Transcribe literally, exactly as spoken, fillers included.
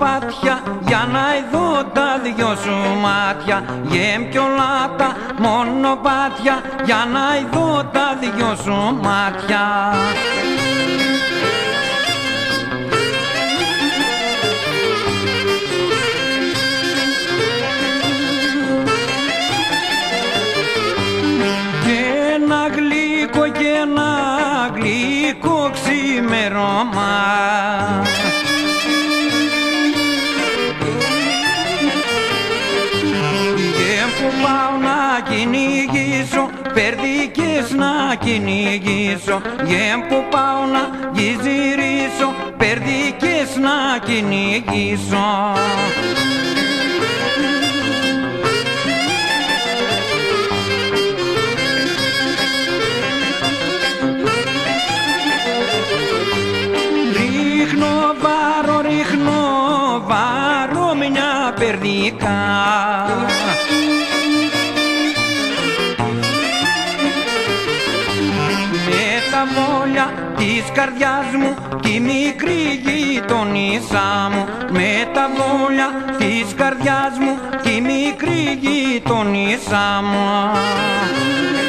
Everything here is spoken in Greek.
μονοπάτια για να ειδώ τα δυο σου μάτια. Γέμπιολα τα μονοπάτια για να ειδώ τα δυο σου μάτια. Και ένα γλυκό ξημερώμα και που πάω να κυνηγήσω περδίκες να κυνηγήσω και που πάω να γυζυρίσω περδίκες να κυνηγήσω. Βάρω μια περδίκα με τα βόλια της καρδιάς μου τη μικρή γειτονίσσα μου. Με τα βόλια της καρδιάς μου τη μικρή γειτονίσσα μου.